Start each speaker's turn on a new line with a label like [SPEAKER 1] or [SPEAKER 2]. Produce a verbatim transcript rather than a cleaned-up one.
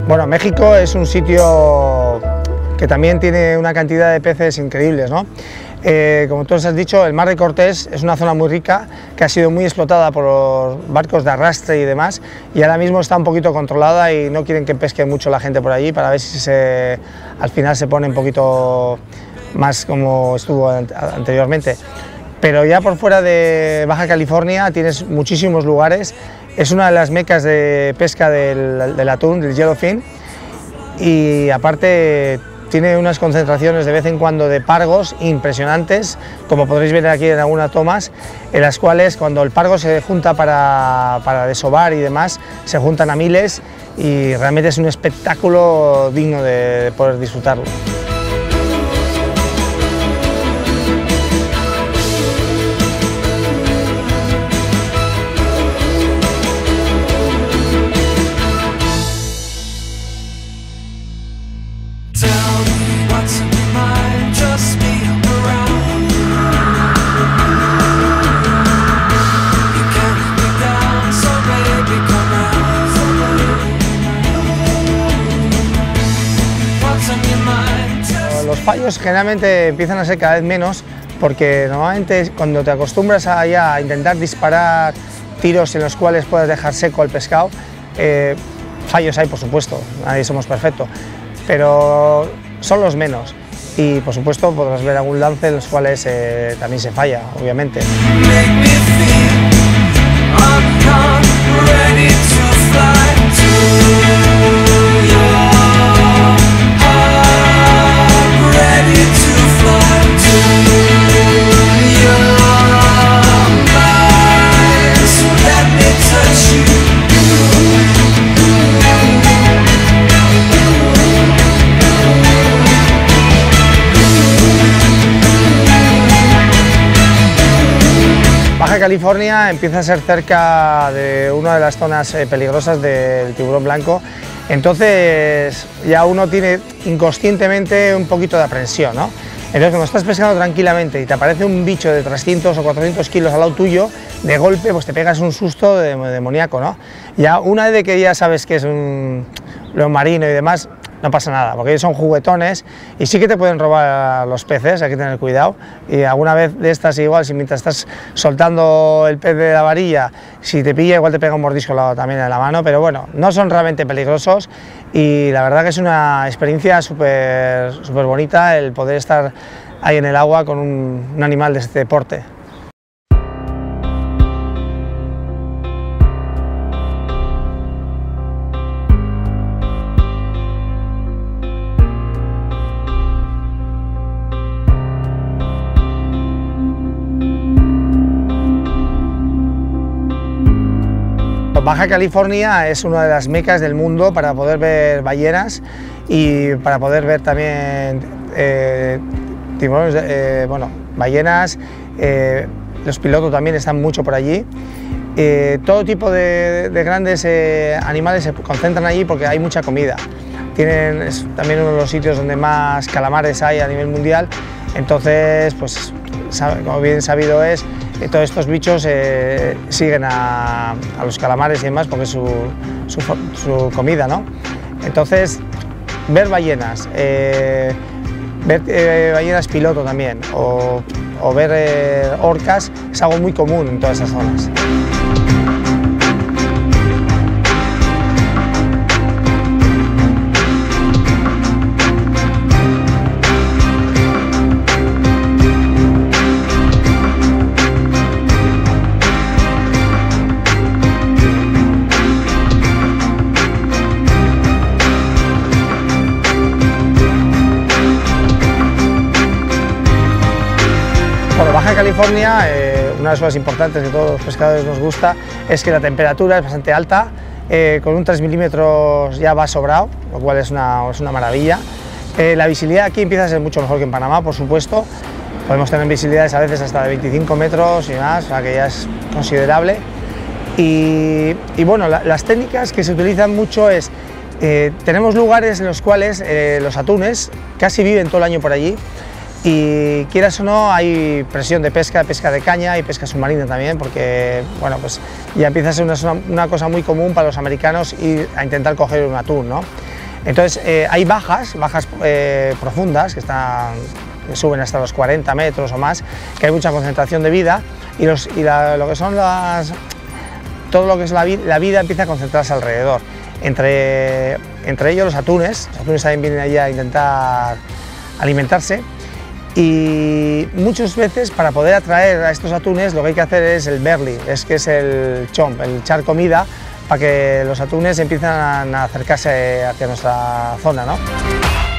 [SPEAKER 1] Bueno, México es un sitio que también tiene una cantidad de peces increíbles, ¿no? Eh, como tú os has dicho, el Mar de Cortés es una zona muy rica que ha sido muy explotada por los barcos de arrastre y demás, y ahora mismo está un poquito controlada y no quieren que pesque mucho la gente por allí para ver si se, al final se pone un poquito más como estuvo anteriormente. Pero ya por fuera de Baja California tienes muchísimos lugares, es una de las mecas de pesca del, del atún, del yellowfin, y aparte tiene unas concentraciones de vez en cuando de pargos impresionantes, como podréis ver aquí en algunas tomas, en las cuales cuando el pargo se junta para, para desovar y demás, se juntan a miles y realmente es un espectáculo digno de, de poder disfrutarlo. Los fallos generalmente empiezan a ser cada vez menos porque normalmente cuando te acostumbras a, ya a intentar disparar tiros en los cuales puedes dejar seco el pescado, eh, fallos hay por supuesto, nadie somos perfectos, pero son los menos y por supuesto podrás ver algún lance en los cuales eh, también se falla, obviamente. Baja California empieza a ser cerca de una de las zonas eh, peligrosas del tiburón blanco, entonces ya uno tiene inconscientemente un poquito de aprensión, ¿no? Entonces cuando estás pescando tranquilamente y te aparece un bicho de trescientos o cuatrocientos kilos al lado tuyo, de golpe pues te pegas un susto de, demoníaco, ¿no? Ya una vez que ya sabes que es un león marino y demás, no pasa nada, porque ellos son juguetones y sí que te pueden robar los peces, hay que tener cuidado, y alguna vez de estas igual, si mientras estás soltando el pez de la varilla, si te pilla igual te pega un mordisco también en la mano, pero bueno, no son realmente peligrosos y la verdad que es una experiencia súper súper bonita el poder estar ahí en el agua con un, un animal de este porte. Baja California es una de las mecas del mundo para poder ver ballenas y para poder ver también eh, tiburones, eh, bueno, ballenas, eh, los pilotos también están mucho por allí. Eh, todo tipo de, de grandes eh, animales se concentran allí porque hay mucha comida. Tienen, es también uno de los sitios donde más calamares hay a nivel mundial, entonces, pues, como bien sabido es, eh, todos estos bichos eh, siguen a, a los calamares y demás porque es su, su, su comida, ¿no? Entonces, ver ballenas, eh, ver eh, ballenas piloto también, o, o ver eh, orcas es algo muy común en todas esas zonas. Bueno, Baja California, eh, una de las cosas importantes que a todos los pescadores nos gusta es que la temperatura es bastante alta, eh, con un tres milímetros ya va sobrado, lo cual es una, es una maravilla. Eh, la visibilidad aquí empieza a ser mucho mejor que en Panamá, por supuesto. Podemos tener visibilidades a veces hasta de veinticinco metros y más, o sea que ya es considerable. Y, y bueno, la, las técnicas que se utilizan mucho es, eh, tenemos lugares en los cuales eh, los atunes casi viven todo el año por allí, y quieras o no hay presión de pesca, pesca de caña y pesca submarina también, porque bueno, pues ya empieza a ser una, una cosa muy común para los americanos ir a intentar coger un atún, ¿no? Entonces eh, hay bajas, bajas eh, profundas que, están, que suben hasta los cuarenta metros o más, que hay mucha concentración de vida y, los, y la, lo que son las, todo lo que es la, vi, la vida empieza a concentrarse alrededor. Entre, entre ellos los atunes, los atunes también vienen allí a intentar alimentarse. Y muchas veces para poder atraer a estos atunes lo que hay que hacer es el burley, es que es el chomp, el echar comida para que los atunes empiezan a acercarse hacia nuestra zona, ¿no?